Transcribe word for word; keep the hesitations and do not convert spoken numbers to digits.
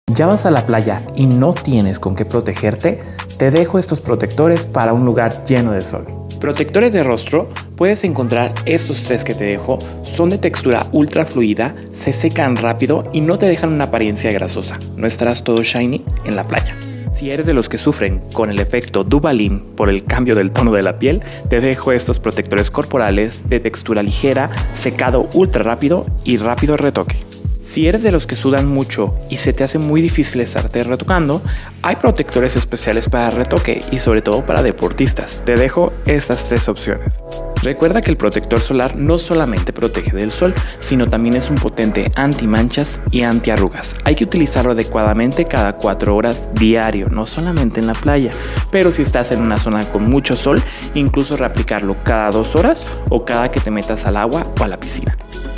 ¿Ya vas a la playa y no tienes con qué protegerte? Te dejo estos protectores para un lugar lleno de sol. Protectores de rostro, puedes encontrar estos tres que te dejo. Son de textura ultra fluida, se secan rápido y no te dejan una apariencia grasosa. No estarás todo shiny en la playa. Si eres de los que sufren con el efecto Duvalin por el cambio del tono de la piel, te dejo estos protectores corporales de textura ligera, secado ultra rápido y rápido retoque. Si eres de los que sudan mucho y se te hace muy difícil estarte retocando, hay protectores especiales para retoque y sobre todo para deportistas. Te dejo estas tres opciones. Recuerda que el protector solar no solamente protege del sol, sino también es un potente anti-manchas y anti-arrugas. Hay que utilizarlo adecuadamente cada cuatro horas diario, no solamente en la playa, pero si estás en una zona con mucho sol, incluso reaplicarlo cada dos horas o cada que te metas al agua o a la piscina.